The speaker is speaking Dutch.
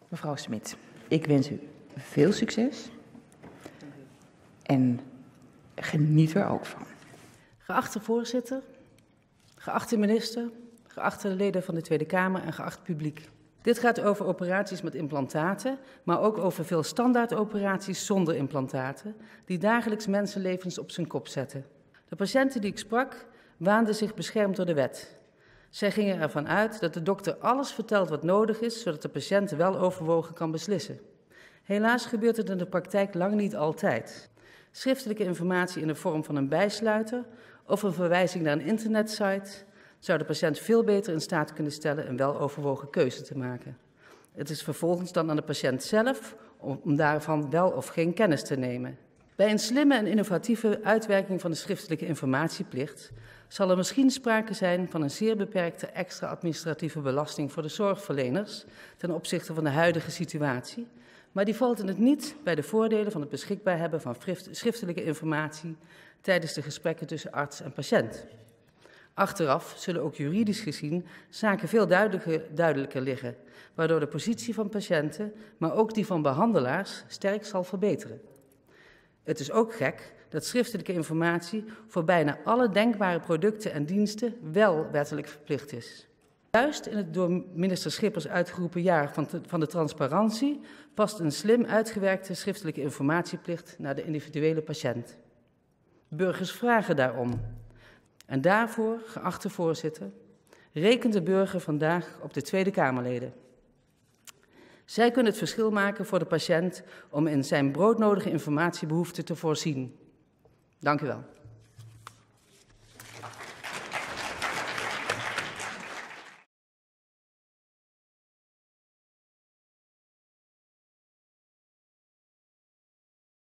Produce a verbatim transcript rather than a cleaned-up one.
Mevrouw Smit, ik wens u veel succes en geniet er ook van. Geachte voorzitter, geachte minister, geachte leden van de Tweede Kamer en geacht publiek. Dit gaat over operaties met implantaten, maar ook over veel standaardoperaties zonder implantaten, die dagelijks mensenlevens op zijn kop zetten. De patiënten die ik sprak, waanden zich beschermd door de wet. Zij gingen ervan uit dat de dokter alles vertelt wat nodig is, zodat de patiënt wel overwogen kan beslissen. Helaas gebeurt het in de praktijk lang niet altijd. Schriftelijke informatie in de vorm van een bijsluiter of een verwijzing naar een internetsite zou de patiënt veel beter in staat kunnen stellen een weloverwogen keuze te maken. Het is vervolgens dan aan de patiënt zelf om daarvan wel of geen kennis te nemen. Bij een slimme en innovatieve uitwerking van de schriftelijke informatieplicht zal er misschien sprake zijn van een zeer beperkte extra administratieve belasting voor de zorgverleners ten opzichte van de huidige situatie, maar die valt in het niet bij de voordelen van het beschikbaar hebben van schriftelijke informatie tijdens de gesprekken tussen arts en patiënt. Achteraf zullen ook juridisch gezien zaken veel duidelijker, duidelijker liggen, waardoor de positie van patiënten, maar ook die van behandelaars, sterk zal verbeteren. Het is ook gek dat schriftelijke informatie voor bijna alle denkbare producten en diensten wel wettelijk verplicht is. Juist in het door minister Schippers uitgeroepen jaar van, te, van de transparantie past een slim uitgewerkte schriftelijke informatieplicht naar de individuele patiënt. Burgers vragen daarom. En daarvoor, geachte voorzitter, rekent de burger vandaag op de Tweede Kamerleden. Zij kunnen het verschil maken voor de patiënt om in zijn broodnodige informatiebehoeften te voorzien. Dank u wel.